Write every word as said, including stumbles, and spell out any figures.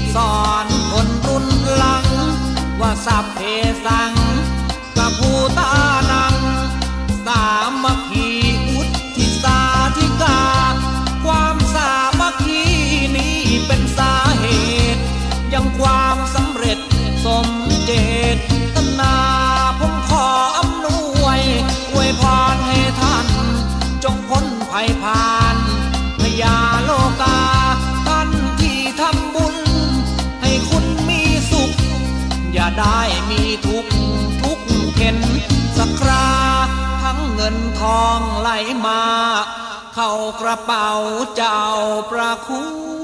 สอนคนรุ่นหลังว่าสัพเพสังกัปปูตานังสามัคคีอุทิศาธิกาความสามัคคีนี้เป็นสาเหตุยังความสำเร็จสมเจตนาผมขออำนวยอวยพรให้ท่านจงพ้นภัยผ่านพยาโลกาท่านที่ทำบุญให้คุณมีสุขอย่าได้มีทุกข์ทุกข์เข็นสักคราทั้งเงินทองไหลมาเข้ากระเป๋าเจ้าประคุณ